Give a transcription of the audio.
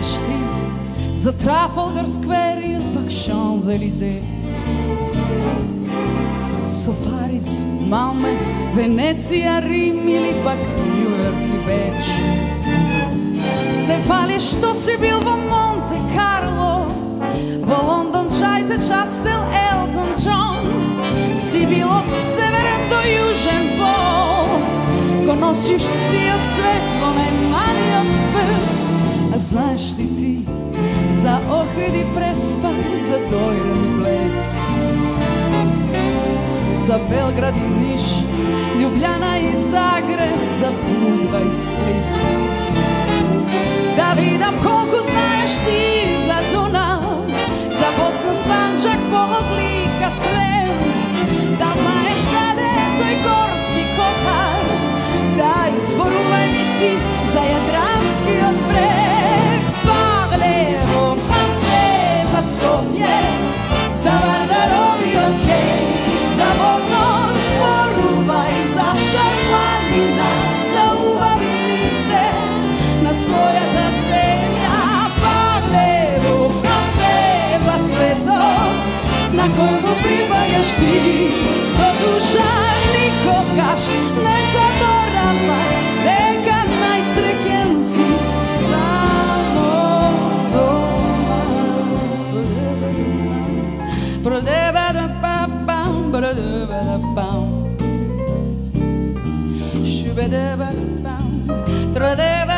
знаеш ти за Трафалгар сквер или пак Шанзелизе? Со Париз, Малме, Венеција, Рим или пак Њујорк и Беч? Се фалиш што си бил во Монте Карло, во Лондон чајте частел Елтон Џон. Си бил од северен до јужен пол, го носиш си од свет во најмалиот прст. А знаеш ли ти за Охрид и Преспа, за Дојрен и Блед, за Белград и Ниш, Љубљана и Загреб, за Будва и Сплит? Да видам колку знаеш ти за Дунав, за Босна, Санџак, Пологлика, Срем. Да знаеш каде е тој Горски Котар, да изборувај ми ти за Јадранскиот брег. Парлево францез за Скопје, за Вардарови океј, за Водно зборувај, за Шарланина, за убавите на својата земја. Парлево францез за светот на кој му припаѓаш ти, со душа никогаш не заборавај дека најсреќен си само дома. Продевадапам, продевадапам, шубедевадапам, продевадапам.